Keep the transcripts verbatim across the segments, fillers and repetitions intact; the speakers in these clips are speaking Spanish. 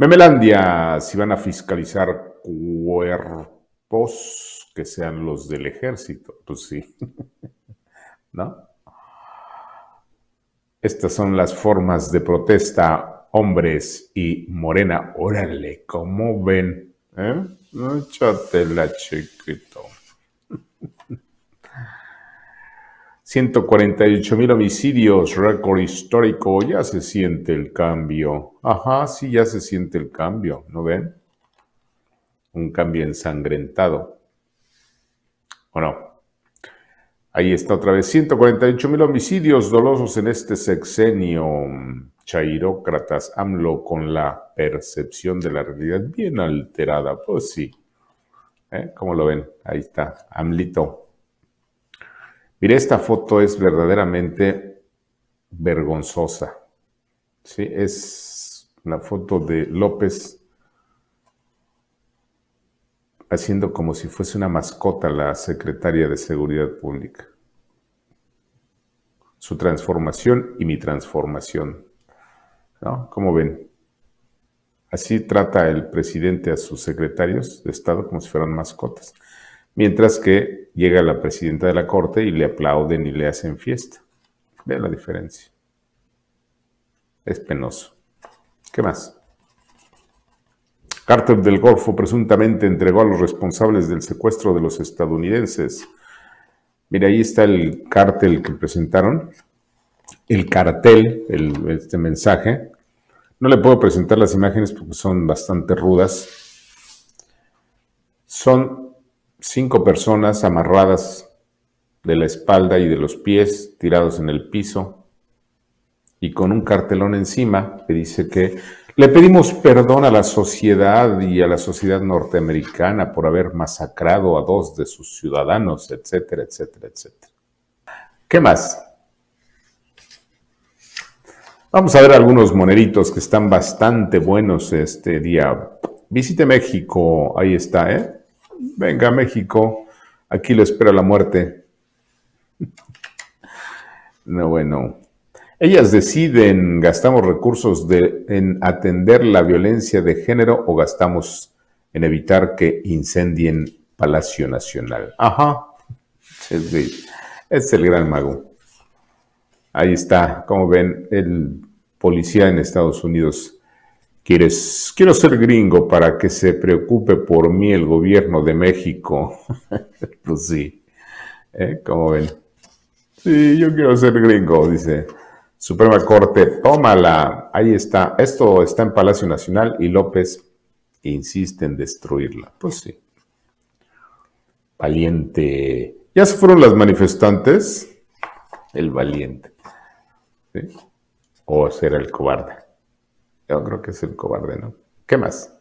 Memelandia, si van a fiscalizar cuerpos que sean los del ejército, pues sí, ¿no? Estas son las formas de protesta, hombres y Morena. Órale, ¿cómo ven? ¿Eh? Échatela, chiquito. ciento cuarenta y ocho mil homicidios, récord histórico. Ya se siente el cambio. Ajá, sí, ya se siente el cambio, ¿no ven? Un cambio ensangrentado. Bueno. Ahí está otra vez, ciento cuarenta y ocho mil homicidios dolosos en este sexenio. Chairócratas, AMLO con la percepción de la realidad bien alterada. Pues sí, ¿eh? ¿Cómo lo ven? Ahí está, AMLito. Mire, esta foto es verdaderamente vergonzosa. Sí, es la foto de López haciendo como si fuese una mascota la secretaria de Seguridad Pública. Su transformación y mi transformación, ¿no? ¿Cómo ven? Así trata el presidente a sus secretarios de Estado como si fueran mascotas. Mientras que llega la presidenta de la Corte y le aplauden y le hacen fiesta. Vean la diferencia. Es penoso. ¿Qué más? Cártel del Golfo presuntamente entregó a los responsables del secuestro de los estadounidenses. Mira, ahí está el cártel que presentaron, el cartel, el, este mensaje. No le puedo presentar las imágenes porque son bastante rudas. Son cinco personas amarradas de la espalda y de los pies, tirados en el piso, y con un cartelón encima que dice que le pedimos perdón a la sociedad y a la sociedad norteamericana por haber masacrado a dos de sus ciudadanos, etcétera, etcétera, etcétera. ¿Qué más? Vamos a ver algunos moneritos que están bastante buenos este día. Visite México, ahí está, ¿eh? Venga, México, aquí lo espera la muerte. No, bueno. Ellas deciden, ¿gastamos recursos de, en atender la violencia de género o gastamos en evitar que incendien Palacio Nacional? Ajá, es, es el gran mago. Ahí está, como ven, el policía en Estados Unidos. ¿Quieres, quiero ser gringo para que se preocupe por mí el gobierno de México? Pues sí, ¿eh? Como ven. Sí, yo quiero ser gringo, dice. Suprema Corte, tómala. Ahí está. Esto está en Palacio Nacional y López insiste en destruirla. Pues sí. Valiente. ¿Ya se fueron las manifestantes? El valiente. ¿Sí? ¿O será el cobarde? Yo creo que es el cobarde, ¿no? ¿Qué más?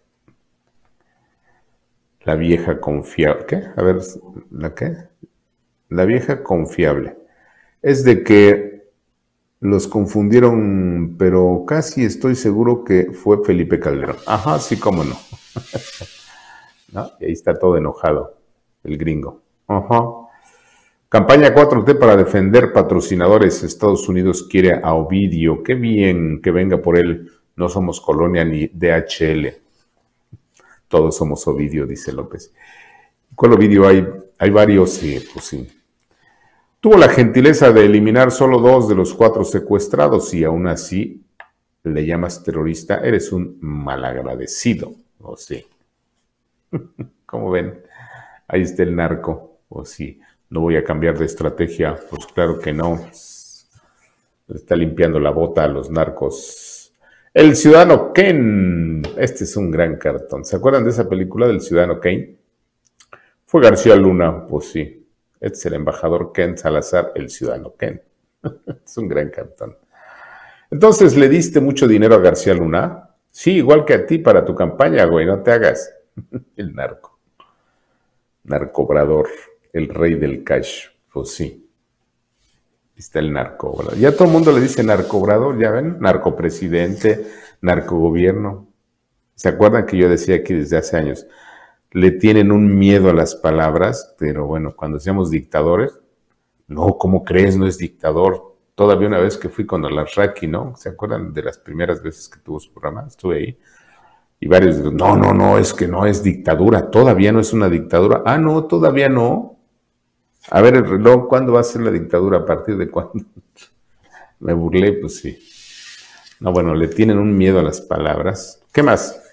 La vieja confiable. ¿Qué? A ver, ¿la qué? La vieja confiable. Es de que los confundieron, pero casi estoy seguro que fue Felipe Calderón. Ajá, sí, cómo no. ¿No? Y ahí está todo enojado, el gringo. Ajá. Campaña cuatro T para defender patrocinadores. Estados Unidos quiere a Ovidio. Qué bien que venga por él. No somos colonia ni D H L. Todos somos Ovidio, dice López. ¿Cuál Ovidio hay? Hay varios, sí, pues sí. Tuvo la gentileza de eliminar solo dos de los cuatro secuestrados y aún así le llamas terrorista. Eres un malagradecido, ¿o sí? ¿Cómo ven? Ahí está el narco, ¿o sí? No voy a cambiar de estrategia, pues claro que no. Le está limpiando la bota a los narcos. El Ciudadano Kane. Este es un gran cartón. ¿Se acuerdan de esa película del Ciudadano Kane? Fue García Luna, pues sí. Este es el embajador Ken Salazar, el Ciudadano Ken. Es un gran cartón. Entonces, ¿le diste mucho dinero a García Luna? Sí, igual que a ti para tu campaña, güey, no te hagas. El narco. Narcobrador, el rey del cash. Pues sí. Está el narcobrador. Ya todo el mundo le dice narcobrador, ¿ya ven? Narcopresidente, narcogobierno. ¿Se acuerdan que yo decía aquí desde hace años? Le tienen un miedo a las palabras, pero bueno, cuando seamos dictadores, no, ¿cómo crees? No es dictador. Todavía una vez que fui con Alarraqui, ¿no? ¿Se acuerdan de las primeras veces que tuvo su programa? Estuve ahí. Y varios dicen, no, no, no, es que no es dictadura, todavía no es una dictadura. Ah, no, todavía no. A ver el reloj, ¿cuándo va a ser la dictadura? ¿A partir de cuándo? Me burlé, pues sí. No, bueno, le tienen un miedo a las palabras. ¿Qué más?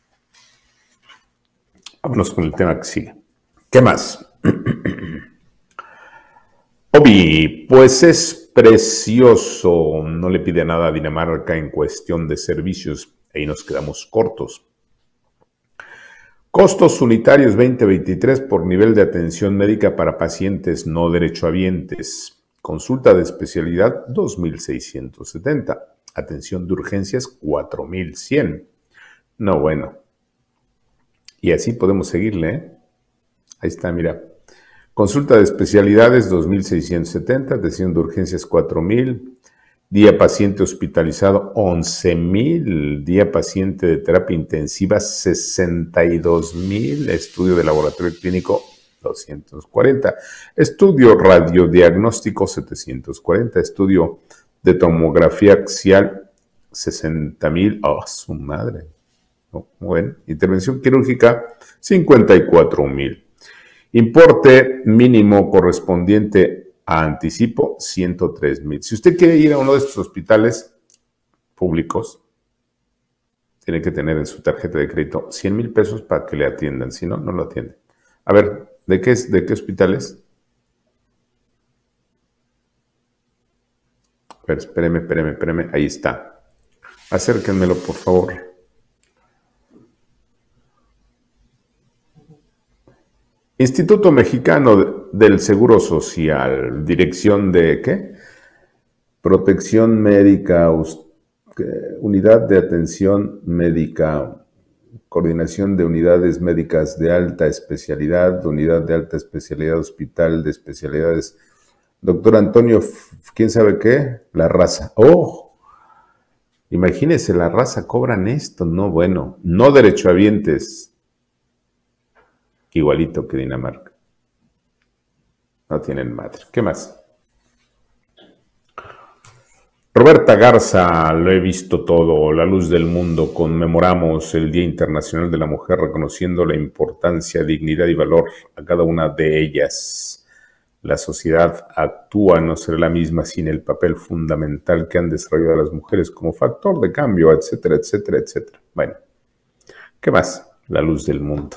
Vámonos con el tema que sigue. ¿Qué más? Obi, pues es precioso. No le pide nada a Dinamarca en cuestión de servicios. Ahí nos quedamos cortos. Costos unitarios veinte veintitrés por nivel de atención médica para pacientes no derechohabientes. Consulta de especialidad dos mil seiscientos setenta. Atención de urgencias cuatro mil cien. No, bueno. Y así podemos seguirle, ¿eh? Ahí está, mira. Consulta de especialidades dos mil seiscientos setenta. Atención de urgencias cuatro mil. Día paciente hospitalizado once mil. Día paciente de terapia intensiva sesenta y dos mil. Estudio de laboratorio clínico doscientos cuarenta. Estudio radiodiagnóstico setecientos cuarenta. Estudio de tomografía axial sesenta mil. ¡Oh, su madre! Oh, bueno, intervención quirúrgica cincuenta y cuatro mil. Importe mínimo correspondiente a anticipo ciento tres mil. Si usted quiere ir a uno de estos hospitales públicos, tiene que tener en su tarjeta de crédito cien mil pesos para que le atiendan. Si no, no lo atienden. A ver, ¿de qué, es, de qué hospital es? A ver, espéreme, espéreme, espéreme. Ahí está. Acérquenmelo, por favor. Instituto Mexicano del Seguro Social. Dirección de ¿qué? Protección Médica, Unidad de Atención Médica, Coordinación de Unidades Médicas de Alta Especialidad, Unidad de Alta Especialidad, Hospital de Especialidades. Doctor Antonio, ¿quién sabe qué? La Raza. ¡Oh! Imagínense, La Raza cobran esto. No, bueno, no derechohabientes. Igualito que Dinamarca. No tienen madre. ¿Qué más? Roberta Garza, lo he visto todo, La Luz del Mundo. Conmemoramos el Día Internacional de la Mujer, reconociendo la importancia, dignidad y valor a cada una de ellas. La sociedad actúa, no será la misma sin el papel fundamental que han desarrollado las mujeres como factor de cambio, etcétera, etcétera, etcétera. Bueno, ¿qué más? La Luz del Mundo.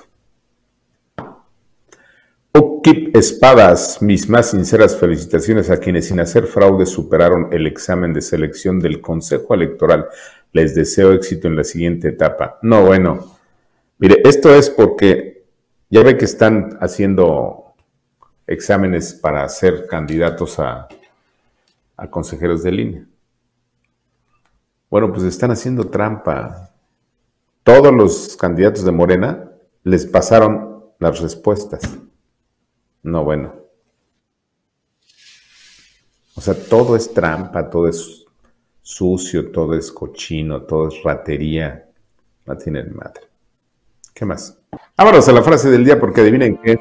Okip Espadas, mis más sinceras felicitaciones a quienes sin hacer fraude superaron el examen de selección del Consejo Electoral. Les deseo éxito en la siguiente etapa. No, bueno, mire, esto es porque ya ve que están haciendo exámenes para ser candidatos a, a consejeros de línea. Bueno, pues están haciendo trampa. Todos los candidatos de Morena les pasaron las respuestas. No, bueno. O sea, todo es trampa, todo es sucio, todo es cochino, todo es ratería. No tienen madre. ¿Qué más? Vámonos a la frase del día porque adivinen qué.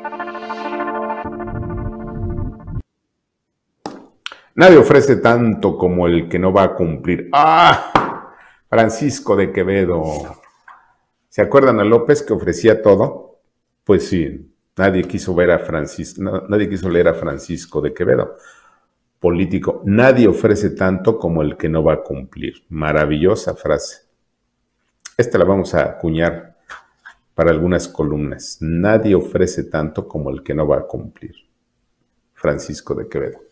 Nadie ofrece tanto como el que no va a cumplir. ¡Ah! Francisco de Quevedo. ¿Se acuerdan a López que ofrecía todo? Pues sí. Nadie quiso ver a Francisco, nadie quiso leer a Francisco de Quevedo, político. Nadie ofrece tanto como el que no va a cumplir. Maravillosa frase. Esta la vamos a acuñar para algunas columnas. Nadie ofrece tanto como el que no va a cumplir. Francisco de Quevedo.